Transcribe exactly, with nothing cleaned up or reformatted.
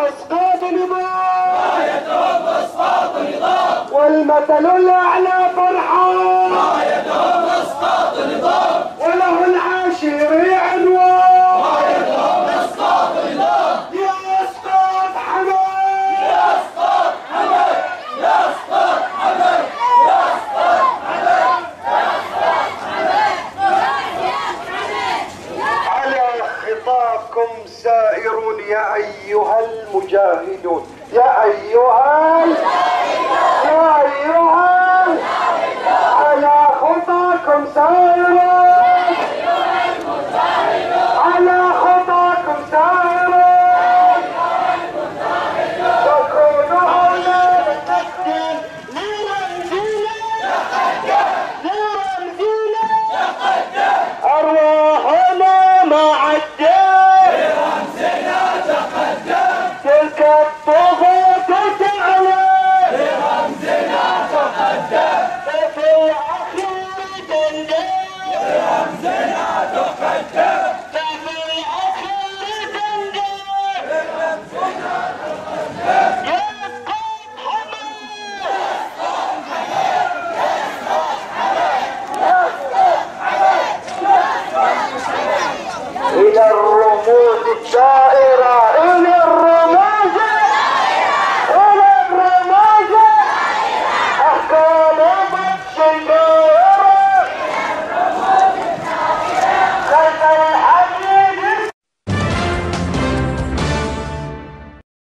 اسقاط نظام رايتهم اسقاط نظام والمثل الاعلى فرحان رايتهم اسقاط نظام وله العاشر عنوان رايتهم اسقاط نظام يا اسقاط حمد يا اسقاط حمد يا اسقاط حمد يا اسقاط حمد يا اسقاط حمد على خطاكم سائرون يا ايها المجاهدون يا ايها يا ايها على خطاكم سائرون